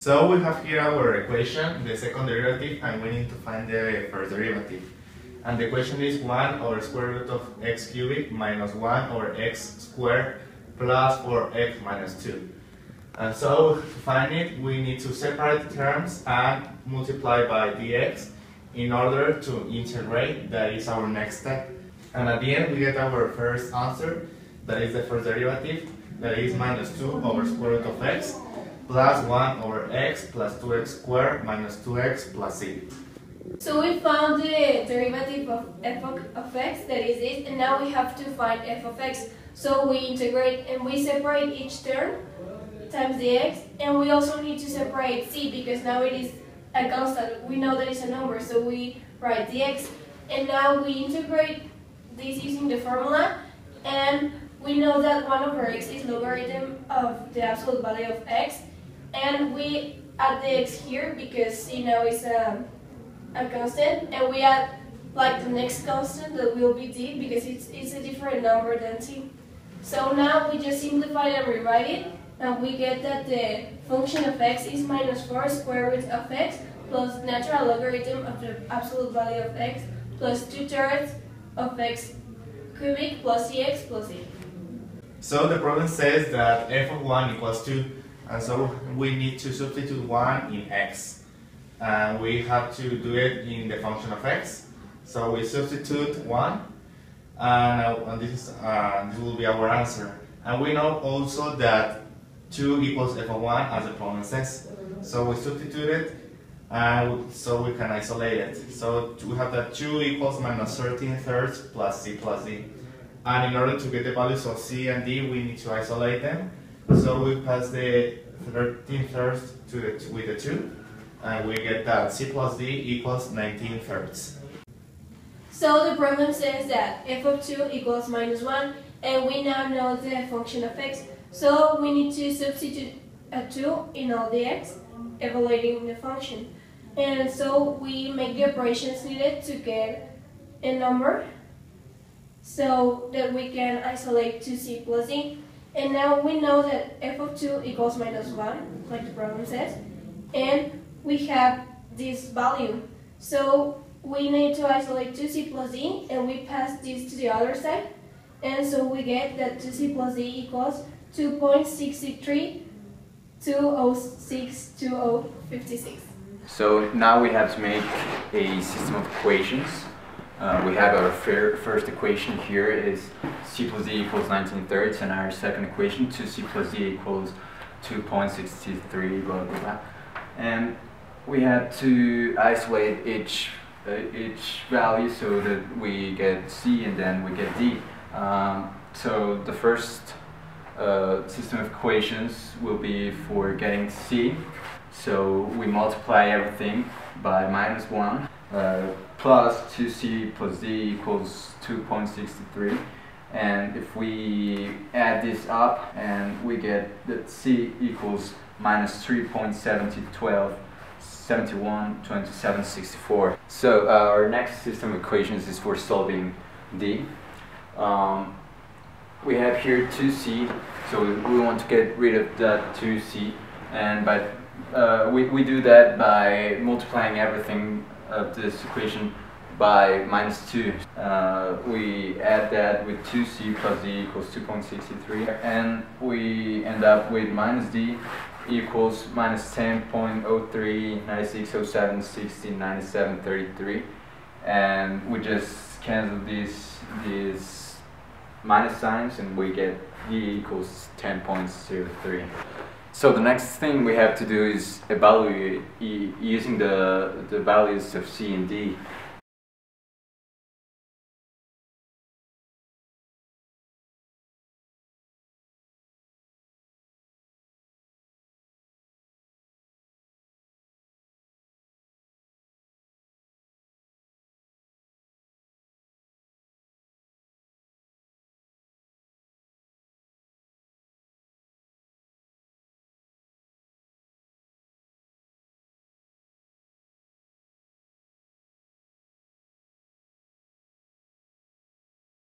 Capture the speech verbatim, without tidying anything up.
So we have here our equation, the second derivative, and we need to find the first derivative. And the equation is one over square root of x cubic minus one over x squared plus four x minus two. And so to find it, we need to separate the terms and multiply by dx in order to integrate. That is our next step. And at the end, we get our first answer, that is the first derivative, that is minus two over square root of x plus one over x plus two x squared minus two x plus c. So we found the derivative of f of x, that is it, and now we have to find f of x. So we integrate and we separate each term times dx, and we also need to separate c because now it is a constant. We know that it's a number, so we write dx, and now we integrate this using the formula, and we know that one over x is logarithm of the absolute value of x, and we add the x here because c now is a, a constant, and we add like the next constant that will be d because it's, it's a different number than t. So now we just simplify and rewrite it, and we get that the function of x is minus four square root of x plus natural logarithm of the absolute value of x plus two thirds of x cubic plus cx plus e. So the problem says that f of one equals two, and so we need to substitute one in x. And we have to do it in the function of x. So we substitute one, and, uh, and this, is, uh, this will be our answer. And we know also that two equals f of one, as the problem says. So we substitute it, and so we can isolate it. So we have that two equals minus thirteen thirds plus c plus d. And in order to get the values of c and d, we need to isolate them. So we pass the thirteen thirds to the, with the two, and we get that c plus d equals nineteen thirds. So the problem says that f of two equals minus one, and we now know the function of x. So we need to substitute a two in all the x, evaluating the function. And so we make the operations needed to get a number, so that we can isolate two c plus d. And now we know that f of two equals minus one, like the problem says, and we have this value. So we need to isolate two c plus d, and we pass this to the other side. And so we get that two c plus d equals two point six three two zero six two zero five six. So now we have to make a system of equations. Uh, we have our fir first equation here is c plus d equals nineteen thirds, and our second equation two c plus d equals two point six three, blah blah blah. And we have to isolate each uh, each value so that we get c and then we get d. Um, so the first uh, system of equations will be for getting c. So we multiply everything by minus one. Uh, plus two c plus d equals two point six three, and if we add this up, and we get that c equals minus three point seven zero one two seven one two seven six four. So uh, our next system of equations is for solving d. Um, we have here two c, so we want to get rid of that two c, and by uh, we, we do that by multiplying everything of this equation by minus two. Uh, we add that with two c plus d equals two point six three, and we end up with minus d equals minus ten point zero three nine six zero seven sixteen ninety-seven thirty-three, and we just cancel these these minus signs, and we get d equals ten point zero three. So the next thing we have to do is evaluate e using the, the values of c and d.